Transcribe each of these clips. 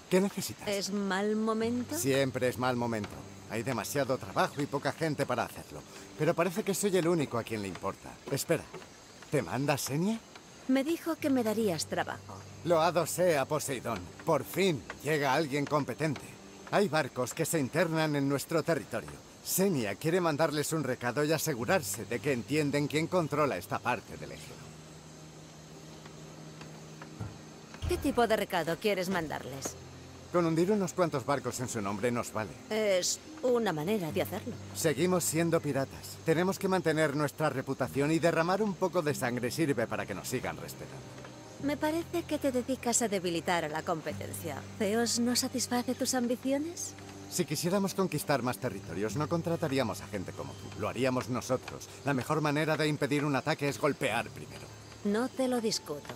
¿Qué necesitas? ¿Es mal momento? Siempre es mal momento. Hay demasiado trabajo y poca gente para hacerlo. Pero parece que soy el único a quien le importa. Espera, ¿te manda Senia? Me dijo que me darías trabajo. Loado sea Poseidón. Por fin llega alguien competente. Hay barcos que se internan en nuestro territorio. Senia quiere mandarles un recado y asegurarse de que entienden quién controla esta parte del eje. ¿Qué tipo de recado quieres mandarles? Con hundir unos cuantos barcos en su nombre nos vale. Es una manera de hacerlo. Seguimos siendo piratas. Tenemos que mantener nuestra reputación y derramar un poco de sangre sirve para que nos sigan respetando. Me parece que te dedicas a debilitar a la competencia. ¿Zeus no satisface tus ambiciones? Si quisiéramos conquistar más territorios, no contrataríamos a gente como tú. Lo haríamos nosotros. La mejor manera de impedir un ataque es golpear primero. No te lo discuto.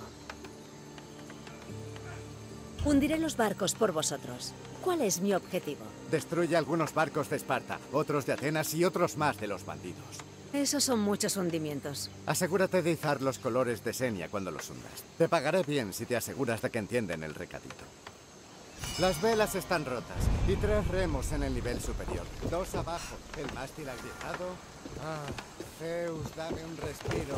Hundiré los barcos por vosotros. ¿Cuál es mi objetivo? Destruye algunos barcos de Esparta, otros de Atenas y otros más de los bandidos. Esos son muchos hundimientos. Asegúrate de izar los colores de Senia cuando los hundas. Te pagaré bien si te aseguras de que entienden el recadito. Las velas están rotas y 3 remos en el nivel superior. 2 abajo. El mástil agrietado. Ah, Zeus, dame un respiro.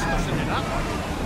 puestos en el agua.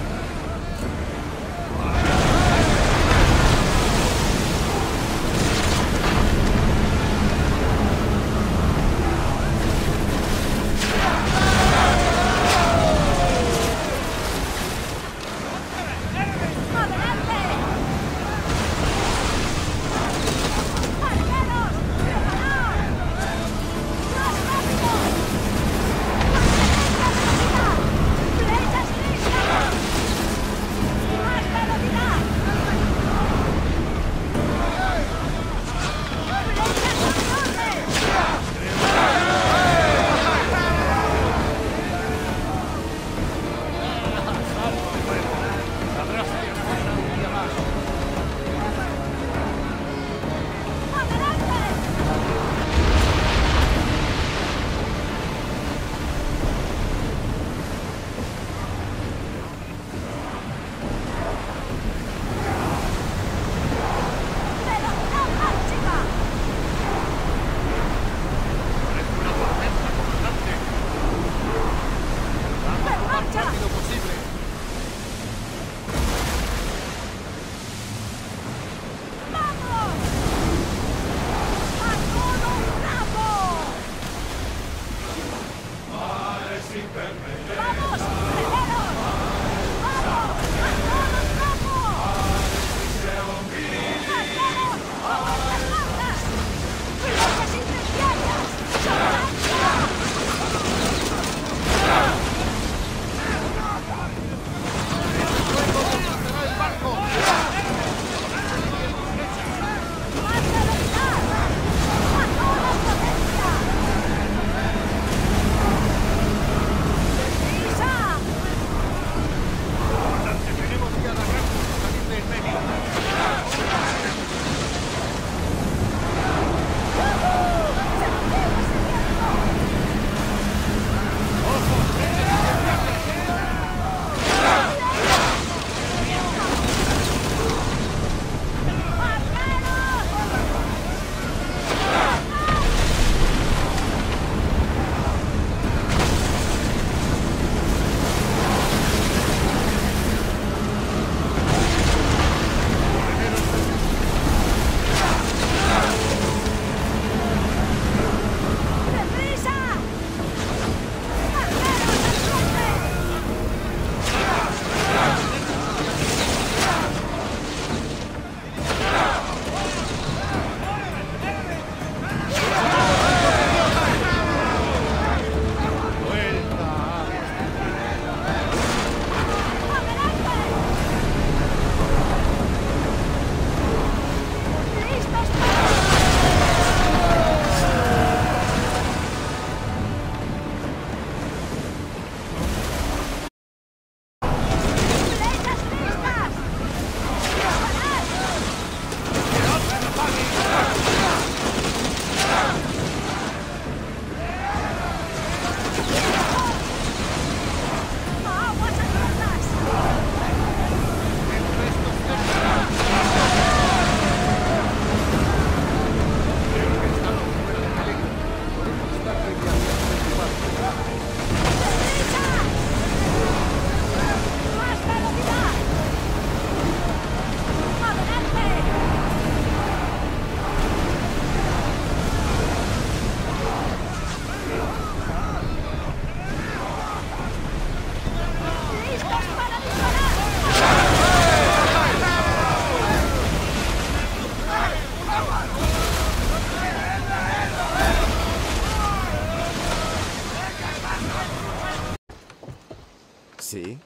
¿Sí?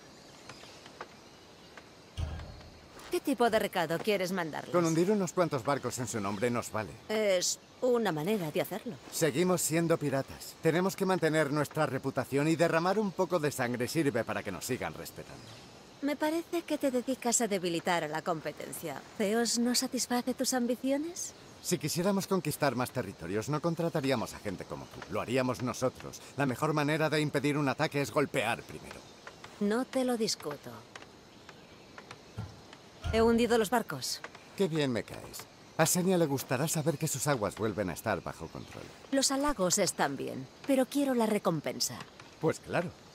¿Qué tipo de recado quieres mandarles? Con hundir unos cuantos barcos en su nombre nos vale. Es una manera de hacerlo. Seguimos siendo piratas. Tenemos que mantener nuestra reputación y derramar un poco de sangre sirve para que nos sigan respetando. Me parece que te dedicas a debilitar a la competencia. ¿Zeos no satisface tus ambiciones? Si quisiéramos conquistar más territorios, no contrataríamos a gente como tú. Lo haríamos nosotros. La mejor manera de impedir un ataque es golpear primero. No te lo discuto. He hundido los barcos. Qué bien me caes. A Senia le gustará saber que sus aguas vuelven a estar bajo control. Los halagos están bien, pero quiero la recompensa. Pues claro.